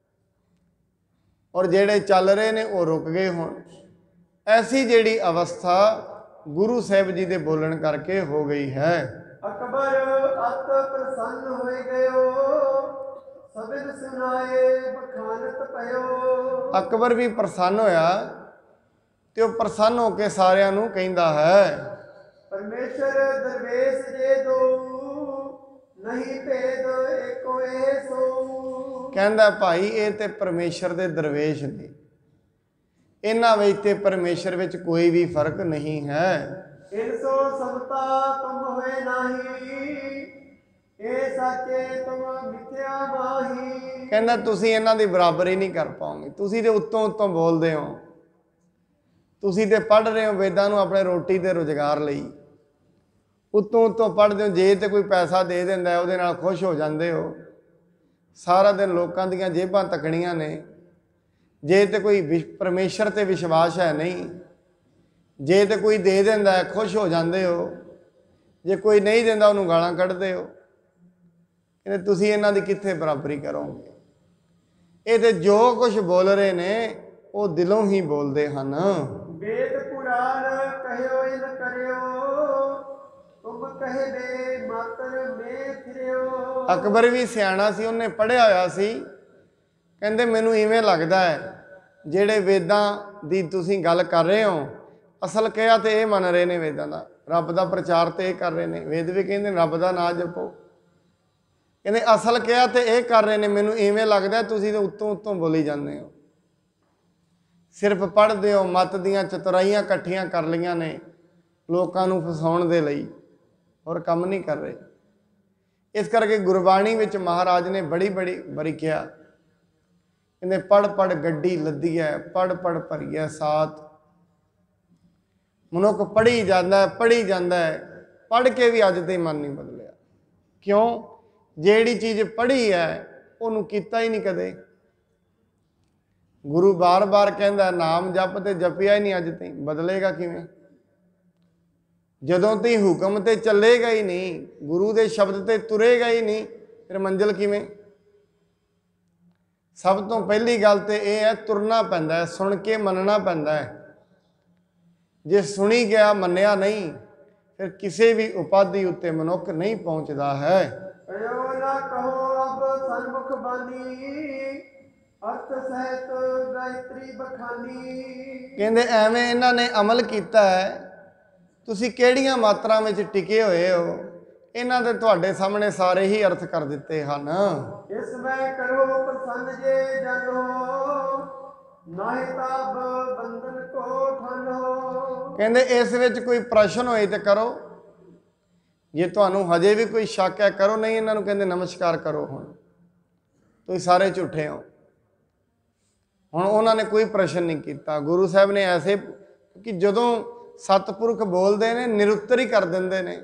ਔਰ ਜਿਹੜੇ ਚੱਲ ਰਹੇ ਨੇ ਉਹ ਰੁਕ ਗਏ ਹੁਣ। ਐਸੀ ਜਿਹੜੀ ਅਵਸਥਾ ਗੁਰੂ ਸਾਹਿਬ ਜੀ ਦੇ ਬੋਲਣ ਕਰਕੇ ਹੋ ਗਈ ਹੈ। ਅਕਬਰ ਅਤ ਪ੍ਰਸੰਨ ਹੋਏ ਗਇਓ, ਸਬਦ ਸੁਨਾਏ ਬਖਾਨਤ ਪਇਓ। ਅਕਬਰ ਵੀ ਪ੍ਰਸੰਨ ਹੋਇਆ ਤੇ ਉਹ ਪ੍ਰਸੰਨ ਹੋ ਕੇ ਸਾਰਿਆਂ ਨੂੰ ਕਹਿੰਦਾ ਹੈ, ਪਰਮੇਸ਼ਰ ਦਰਵੇਸ਼ ਜੇ ਦੋ, ਨਹੀਂ ਭੇਦ ਏਕੋ ਇਹ ਸੋ। ਕਹਿੰਦਾ ਭਾਈ ਇਹ ਤੇ ਪਰਮੇਸ਼ਰ ਦੇ ਦਰਵੇਸ਼ ਨੇ, ਇਹਨਾਂ ਵਿੱਚ ਤੇ ਪਰਮੇਸ਼ਰ ਵਿੱਚ ਕੋਈ ਵੀ ਫਰਕ ਨਹੀਂ ਹੈ। ਇਨ ਸੋ ਸਮਤਾ ਤੁਮ ਹੋਏ ਨਹੀਂ, ਇਹ ਸਾਚੇ ਤੁਮ ਮਿਥਿਆ ਮਾਹੀ। ਕਹਿੰਦਾ ਤੁਸੀਂ ਇਹਨਾਂ ਦੀ ਬਰਾਬਰੀ ਨਹੀਂ ਕਰ ਪਾਓਗੇ। ਤੁਸੀਂ ਤੇ ਉੱਤੋਂ ਬੋਲਦੇ ਹੋ, ਤੁਸੀਂ ਤੇ ਪੜ੍ਹ ਰਹੇ ਹੋ ਵੇਦਾਂ ਨੂੰ ਆਪਣੇ ਰੋਟੀ ਤੇ ਰੁਜ਼ਗਾਰ ਲਈ, ਉੱਤੋਂ ਪੜ੍ਹਦੇ ਹੋ, ਜੇ ਤੇ ਕੋਈ ਪੈਸਾ ਦੇ ਦਿੰਦਾ ਉਹਦੇ ਨਾਲ ਖੁਸ਼ ਹੋ ਜਾਂਦੇ ਹੋ। ਸਾਰਾ ਦਿਨ ਲੋਕਾਂ ਦੀਆਂ ਜੇਬਾਂ ਤੱਕਣੀਆਂ ਨੇ। ਜੇ ਤੇ ਕੋਈ ਪਰਮੇਸ਼ਰ ਤੇ ਵਿਸ਼ਵਾਸ ਹੈ ਨਹੀਂ। ਜੇ ਤੇ ਕੋਈ ਦੇ ਦਿੰਦਾ ਖੁਸ਼ ਹੋ ਜਾਂਦੇ ਹੋ, ਜੇ ਕੋਈ ਨਹੀਂ ਦਿੰਦਾ ਉਹਨੂੰ ਗਾਲਾਂ ਕੱਢਦੇ ਹੋ। ਕਹਿੰਦੇ ਤੁਸੀਂ ਇਹਨਾਂ ਦੀ ਕਿੱਥੇ ਬਰਾਬਰੀ ਕਰੋਗੇ। ਇਹ ਤੇ ਜੋ ਕੁਝ ਬੋਲ ਰਹੇ ਨੇ ਉਹ ਦਿਲੋਂ ਹੀ ਬੋਲਦੇ ਹਨ। ਵੇਦ ਪੁਰਾਣ ਕਹਿਓ ਇਨ ਕਰਿਓ, ਤੁਮ ਕਹੇ ਦੇ ਮਾਤਰ ਮੇ ਫਿਰਿਓ। ਅਕਬਰ ਵੀ ਸਿਆਣਾ ਸੀ, ਉਹਨੇ ਪੜ੍ਹਿਆ ਹੋਇਆ ਸੀ। ਕਹਿੰਦੇ ਮੈਨੂੰ ਇਵੇਂ ਲੱਗਦਾ ਹੈ ਜਿਹੜੇ ਵੇਦਾਂ ਦੀ ਤੁਸੀਂ ਗੱਲ ਕਰ ਰਹੇ ਹੋ, ਅਸਲ ਕਿਹਾ ਤੇ ਇਹ ਮੰਨ ਰਹੇ ਨੇ ਵੇਦਾਂ ਦਾ, ਰੱਬ ਦਾ ਪ੍ਰਚਾਰ ਤੇ ਇਹ ਕਰ ਰਹੇ ਨੇ। ਵੇਦ ਵੀ ਕਹਿੰਦੇ ਰੱਬ ਦਾ ਨਾਂ ਜਪੋ। ਕਹਿੰਦੇ ਅਸਲ ਕਿਹਾ ਤੇ ਇਹ ਕਰ ਰਹੇ ਨੇ। ਮੈਨੂੰ ਇਵੇਂ ਲੱਗਦਾ ਤੁਸੀਂ ਤਾਂ ਉੱਤੋਂ ਬੋਲੀ ਜਾਂਦੇ ਹੋ, ਸਿਰਫ ਪੜ੍ਹਦੇ ਹੋ, ਮੱਤ ਦੀਆਂ ਚਤੁਰਾਈਆਂ ਇਕੱਠੀਆਂ ਕਰ ਲਈਆਂ ਨੇ ਲੋਕਾਂ ਨੂੰ ਫਸਾਉਣ ਦੇ ਲਈ, ਹੋਰ ਕੰਮ ਨਹੀਂ ਕਰ ਰਹੇ। ਇਸ ਕਰਕੇ ਗੁਰਬਾਣੀ ਵਿੱਚ ਮਹਾਰਾਜ ਨੇ ਬੜੀ ਵਾਰੀ ਕਿਹਾ, ਕਹਿੰਦੇ ਪੜ੍ਹ ਗੱਡੀ ਲੱਦੀ ਹੈ, ਪੜ੍ਹ ਭਰੀਏ ਸਾਥ। ਮਨੁੱਖ ਪੜ੍ਹੀ ਜਾਂਦਾ ਹੈ, ਪੜ੍ਹ ਕੇ ਵੀ ਅੱਜ ਤੇ ਮਨ ਨਹੀਂ ਬਦਲਿਆ। ਕਿਉਂ? ਜਿਹੜੀ ਚੀਜ਼ ਪੜ੍ਹੀ ਹੈ ਉਹਨੂੰ ਕੀਤਾ ਹੀ ਨਹੀਂ ਕਦੇ। ਗੁਰੂ ਬਾਰ ਕਹਿੰਦਾ ਨਾਮ ਜਪ ਤੇ ਜਪਿਆ ਹੀ ਨਹੀਂ ਅੱਜ ਤੇ, ਬਦਲੇਗਾ ਕਿਵੇਂ? ਜਦੋਂ ਤੇ ਹੁਕਮ ਤੇ ਚੱਲੇਗਾ ਹੀ ਨਹੀਂ, ਗੁਰੂ ਦੇ ਸ਼ਬਦ ਤੇ ਤੁਰੇਗਾ ਹੀ ਨਹੀਂ, ਫਿਰ ਮੰਜ਼ਿਲ ਕਿਵੇਂ? ਸਭ ਤੋਂ ਪਹਿਲੀ ਗੱਲ ਤੇ ਇਹ ਹੈ, ਤੁਰਨਾ ਪੈਂਦਾ ਹੈ, ਸੁਣ ਕੇ ਮੰਨਣਾ ਪੈਂਦਾ ਹੈ। ਜੇ ਸੁਣੀ ਗਿਆ ਮੰਨਿਆ ਨਹੀਂ, ਫਿਰ ਕਿਸੇ ਵੀ ਉਪਾਧੀ ਉੱਤੇ ਮਨੁੱਖ ਨਹੀਂ ਪਹੁੰਚਦਾ ਹੈ। ਕਹਿਓ ਨਾ ਕਹੋ ਅਬ ਸਨਮੁਖ ਬਾਣੀ, ਅਰਥ ਸਹਿਤ ਗਾਇਤਰੀ ਬਖਾਨੀ। ਕਹਿੰਦੇ ਐਵੇਂ ਇਹਨਾਂ ਨੇ ਅਮਲ ਕੀਤਾ ਹੈ, ਤੁਸੀਂ ਕਿਹੜੀਆਂ ਮਾਤਰਾ ਵਿੱਚ ਟਿਕੇ ਹੋਏ ਹੋ, ਇਹਨਾਂ ਦੇ ਤੁਹਾਡੇ ਸਾਹਮਣੇ ਸਾਰੇ ਹੀ ਅਰਥ ਕਰ ਦਿੱਤੇ ਹਨ। ਇਸ ਮੈਂ ਕਰੋ ਪ੍ਰਸੰਨ ਜੇ ਜਾਨੋ, ਨਾਹਿ ਤਾਬ ਬੰਧਨ ਕੋ ਠਾਨੋ। ਕਹਿੰਦੇ ਇਸ ਵਿੱਚ ਕੋਈ ਪ੍ਰਸ਼ਨ ਹੋਏ ਤੇ ਕਰੋ, ਜੇ ਤੁਹਾਨੂੰ ਹਜੇ ਵੀ ਕੋਈ ਸ਼ੱਕ ਹੈ ਕਰੋ, ਨਹੀਂ ਇਹਨਾਂ ਨੂੰ ਕਹਿੰਦੇ ਨਮਸਕਾਰ ਕਰੋ, ਹੁਣ ਤੁਸੀਂ ਸਾਰੇ ਝੂਠੇ ਹੋ। ਹੁਣ ਉਹਨਾਂ ਨੇ ਕੋਈ ਪ੍ਰਸ਼ਨ ਨਹੀਂ ਕੀਤਾ। ਗੁਰੂ ਸਾਹਿਬ ਨੇ ਐਸੇ ਕਿ ਜਦੋਂ ਸਤਿਪੁਰਖ ਬੋਲਦੇ ਨੇ ਨਿਰੁੱਤਰ ਹੀ ਕਰ ਦਿੰਦੇ ਨੇ,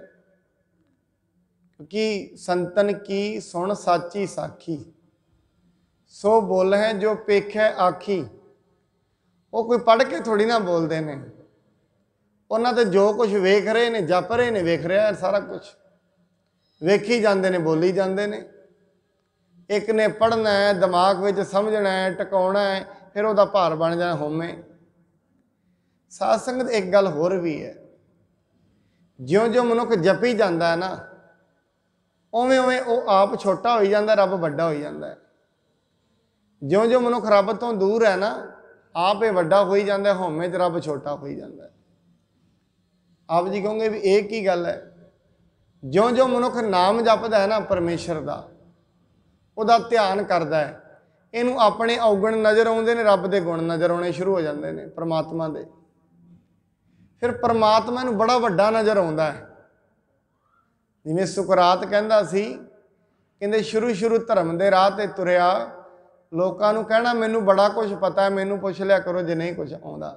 ਕਿ ਸੰਤਨ ਕੀ ਸੁਣ ਸਾਚੀ ਸਾਖੀ, ਸੋ ਬੋਲ ਹੈ ਜੋ ਪੇਖੈ ਆਖੀ। ਉਹ ਕੋਈ ਪੜ੍ਹ ਕੇ ਥੋੜੀ ਨਾ ਬੋਲਦੇ ਨੇ, ਉਹਨਾਂ ਤੇ ਜੋ ਕੁਝ ਵੇਖ ਰਹੇ ਨੇ, ਜਪ ਰਹੇ ਨੇ, ਵੇਖ ਰਿਹਾ ਸਾਰਾ ਕੁਝ, ਵੇਖੀ ਜਾਂਦੇ ਨੇ, ਬੋਲੀ ਜਾਂਦੇ ਨੇ। ਇੱਕ ਨੇ ਪੜ੍ਹਨਾ ਹੈ, ਦਿਮਾਗ ਵਿੱਚ ਸਮਝਣਾ ਹੈ, ਟਿਕਾਉਣਾ ਹੈ, ਫਿਰ ਉਹਦਾ ਭਾਰ ਬਣ ਜਾਣਾ ਹੋਮੇ। ਸਾਧ ਸੰਗਤ ਇੱਕ ਗੱਲ ਹੋਰ ਵੀ ਹੈ, ਜਿਉਂ ਮਨੁੱਖ ਜਪੀ ਜਾਂਦਾ ਹੈ ਨਾ, ਉਵੇਂ ਉਹ ਆਪ ਛੋਟਾ ਹੋਈ ਜਾਂਦਾ, ਰੱਬ ਵੱਡਾ ਹੋਈ ਜਾਂਦਾ ਹੈ। ਜਿਉਂ ਮਨੁੱਖ ਰੱਬ ਤੋਂ ਦੂਰ ਹੈ ਨਾ, ਆਪ ਇਹ ਵੱਡਾ ਹੋਈ ਜਾਂਦਾ, ਹਉਮੈ 'ਚ ਰੱਬ ਛੋਟਾ ਹੋਈ ਜਾਂਦਾ। ਆਪ ਜੀ ਕਹੋਗੇ ਵੀ ਇਹ ਕੀ ਗੱਲ ਹੈ? ਜਿਉਂ ਮਨੁੱਖ ਨਾਮ ਜਪਦਾ ਹੈ ਨਾ ਪਰਮੇਸ਼ਰ ਦਾ, ਉਹਦਾ ਧਿਆਨ ਕਰਦਾ ਹੈ, ਇਹਨੂੰ ਆਪਣੇ ਔਗਣ ਨਜ਼ਰ ਆਉਂਦੇ ਨੇ, ਰੱਬ ਦੇ ਗੁਣ ਨਜ਼ਰ ਆਉਣੇ ਸ਼ੁਰੂ ਹੋ ਜਾਂਦੇ ਨੇ, ਪਰਮਾਤਮਾ ਦੇ। ਫਿਰ ਪਰਮਾਤਮਾ ਨੂੰ ਬੜਾ ਵੱਡਾ ਨਜ਼ਰ ਆਉਂਦਾ ਹੈ। ਜਿਵੇਂ ਸੁਕਰਾਤ ਕਹਿੰਦਾ ਸੀ, ਕਹਿੰਦੇ ਸ਼ੁਰੂ ਧਰਮ ਦੇ ਰਾਹ ਤੇ ਤੁਰਿਆ, ਲੋਕਾਂ ਨੂੰ ਕਹਿਣਾ ਮੈਨੂੰ ਬੜਾ ਕੁਝ ਪਤਾ ਹੈ, ਮੈਨੂੰ ਪੁੱਛ ਲਿਆ ਕਰੋ ਜੇ ਨਹੀਂ ਕੁਝ ਆਉਂਦਾ।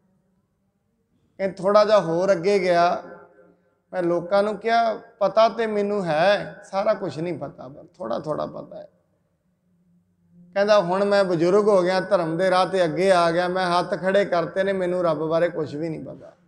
ਇਹ ਥੋੜਾ ਜਿਹਾ ਹੋਰ ਅੱਗੇ ਗਿਆ, ਮੈਂ ਲੋਕਾਂ ਨੂੰ ਕਿਹਾ ਪਤਾ ਤੇ ਮੈਨੂੰ ਹੈ, ਸਾਰਾ ਕੁਝ ਨਹੀਂ ਪਤਾ, ਪਰ ਥੋੜਾ ਪਤਾ ਹੈ। ਕਹਿੰਦਾ ਹੁਣ ਮੈਂ ਬਜ਼ੁਰਗ ਹੋ ਗਿਆ, ਧਰਮ ਦੇ ਰਾਹ ਤੇ ਅੱਗੇ ਆ ਗਿਆ, ਮੈਂ ਹੱਥ ਖੜੇ ਕਰਤੇ ਨੇ, ਮੈਨੂੰ ਰੱਬ ਬਾਰੇ ਕੁਝ ਵੀ ਨਹੀਂ ਪਤਾ।